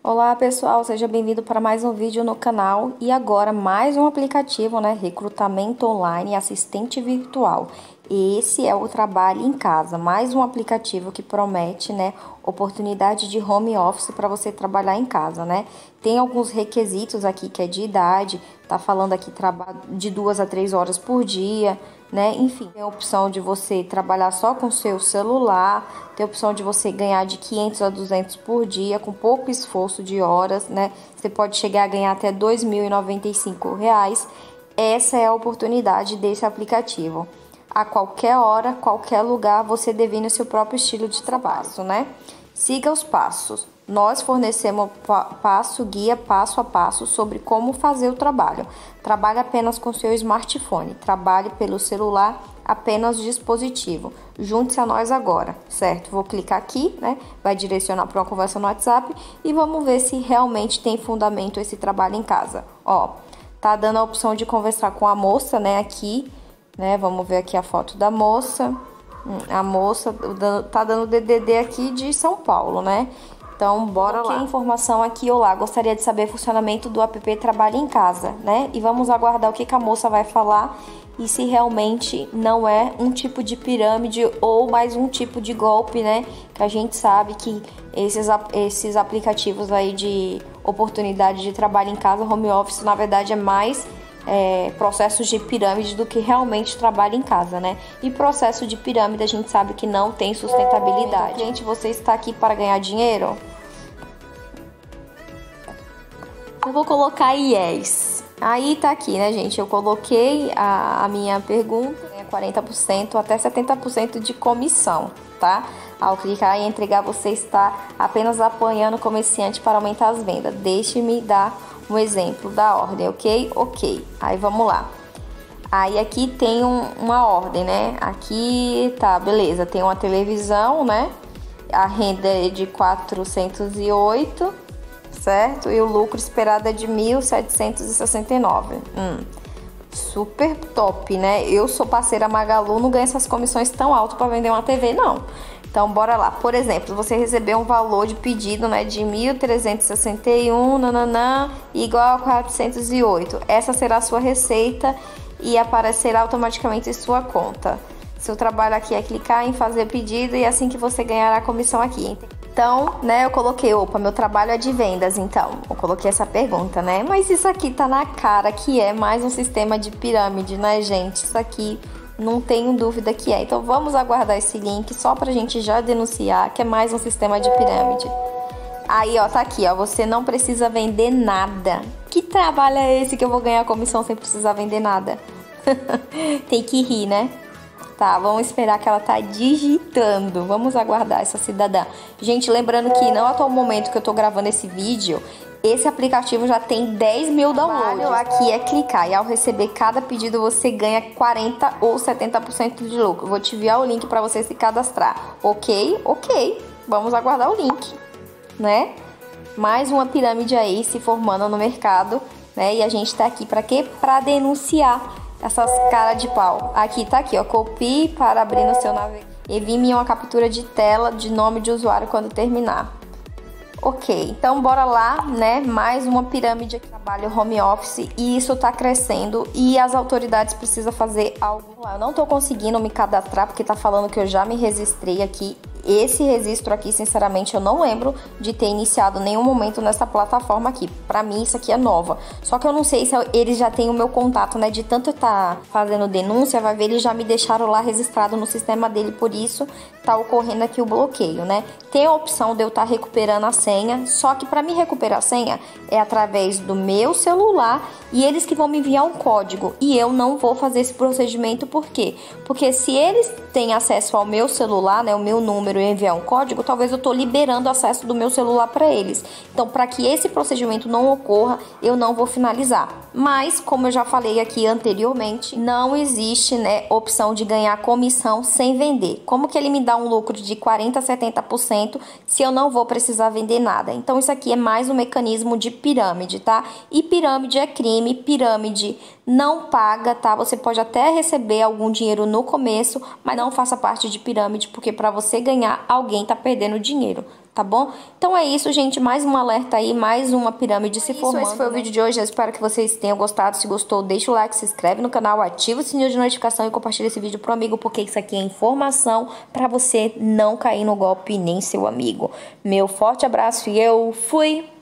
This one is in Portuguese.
Olá pessoal, seja bem-vindo para mais um vídeo no canal e agora mais um aplicativo, né? Recrutamento online e assistente virtual. Esse é o trabalho em casa, mais um aplicativo que promete, né, oportunidade de home office para você trabalhar em casa, né? Tem alguns requisitos aqui que é de idade, tá falando aqui trabalho de 2 a 3 horas por dia, né? Enfim, tem a opção de você trabalhar só com seu celular, tem a opção de você ganhar de 500 a 200 por dia com pouco esforço de horas, né? Você pode chegar a ganhar até R$ 2.095. Essa é a oportunidade desse aplicativo. A qualquer hora, qualquer lugar, você define o seu próprio estilo de trabalho, né? Siga os passos. Nós fornecemos guia passo a passo sobre como fazer o trabalho. Trabalhe apenas com seu smartphone. Trabalhe pelo celular, apenas dispositivo. Junte-se a nós agora, certo? Vou clicar aqui, né? Vai direcionar para uma conversa no WhatsApp e vamos ver se realmente tem fundamento esse trabalho em casa. Ó, tá dando a opção de conversar com a moça, né? Aqui, né? Vamos ver aqui a foto da moça. A moça tá dando DDD aqui de São Paulo, né? Então, bora lá. Informação aqui, olá, gostaria de saber o funcionamento do app Trabalho em Casa, né? E vamos aguardar o que a moça vai falar e se realmente não é um tipo de pirâmide ou mais um tipo de golpe, né? Que a gente sabe que esses aplicativos aí de oportunidade de trabalho em casa, home office, na verdade é mais processos de pirâmide do que realmente trabalho em casa, né? E processo de pirâmide a gente sabe que não tem sustentabilidade. Gente, você está aqui para ganhar dinheiro? Eu vou colocar yes. Aí tá aqui, né, gente? Eu coloquei a minha pergunta, 40% até 70% de comissão, tá? Ao clicar em entregar, você está apenas apoiando o comerciante para aumentar as vendas. Deixe-me dar um exemplo da ordem, ok? Ok. Aí vamos lá. Aí aqui tem uma ordem, né? Aqui tá, beleza. Tem uma televisão, né? A renda é de 408, certo? E o lucro esperado é de 1.769. Super top, né? Eu sou parceira Magalu, não ganho essas comissões tão altas para vender uma TV, não. Então, bora lá. Por exemplo, você recebeu um valor de pedido, né, de 1.361, nananã, igual a 408. Essa será a sua receita e aparecerá automaticamente em sua conta. Seu trabalho aqui é clicar em fazer pedido e assim que você ganhará a comissão aqui. Então, né, eu coloquei, opa, meu trabalho é de vendas, então. Eu coloquei essa pergunta, né? Mas isso aqui tá na cara que é mais um sistema de pirâmide, né, gente? Isso aqui não tenho dúvida que é. Então vamos aguardar esse link só pra gente já denunciar que é mais um sistema de pirâmide. Aí, ó, tá aqui, ó, você não precisa vender nada. Que trabalho é esse que eu vou ganhar comissão sem precisar vender nada? Tem que rir, né? Tá, vamos esperar que ela tá digitando. Vamos aguardar essa cidadã. Gente, lembrando que não até o momento que eu tô gravando esse vídeo, esse aplicativo já tem 10 mil downloads. Aqui é clicar e ao receber cada pedido você ganha 40 ou 70% de lucro. Vou te enviar o link para você se cadastrar. Ok? Ok. Vamos aguardar o link, né? Mais uma pirâmide aí se formando no mercado, né? E a gente tá aqui para quê? Para denunciar essas caras de pau. Aqui tá aqui, ó. Copie para abrir no seu navegador. Envie-me uma captura de tela de nome de usuário quando terminar. Ok, então bora lá, né? Mais uma pirâmide de trabalho home office e isso tá crescendo e as autoridades precisam fazer algo. Eu não tô conseguindo me cadastrar porque tá falando que eu já me registrei aqui. Esse registro aqui, sinceramente, eu não lembro de ter iniciado nenhum momento nessa plataforma aqui. Pra mim, isso aqui é nova. Só que eu não sei se eles já têm o meu contato, né? De tanto eu estar fazendo denúncia, vai ver, eles já me deixaram lá registrado no sistema dele. Por isso, tá ocorrendo aqui o bloqueio, né? Tem a opção de eu estar recuperando a senha. Só que pra me recuperar a senha, é através do meu celular e eles que vão me enviar um código. E eu não vou fazer esse procedimento, por quê? Porque se eles têm acesso ao meu celular, né? O meu número, e enviar um código, talvez eu tô liberando acesso do meu celular para eles. Então, para que esse procedimento não ocorra, eu não vou finalizar. Mas, como eu já falei aqui anteriormente, não existe, né, opção de ganhar comissão sem vender. Como que ele me dá um lucro de 40 a 70% se eu não vou precisar vender nada? Então, isso aqui é mais um mecanismo de pirâmide, tá? E pirâmide é crime, pirâmide não paga, tá? Você pode até receber algum dinheiro no começo, mas não faça parte de pirâmide, porque para você ganhar, alguém tá perdendo dinheiro, tá bom? Então é isso, gente, mais um alerta aí, mais uma pirâmide se formando. Esse foi o vídeo de hoje, eu espero que vocês tenham gostado. Se gostou, deixa o like, se inscreve no canal, ativa o sininho de notificação e compartilha esse vídeo pro amigo, porque isso aqui é informação pra você não cair no golpe nem seu amigo. Meu forte abraço e eu fui!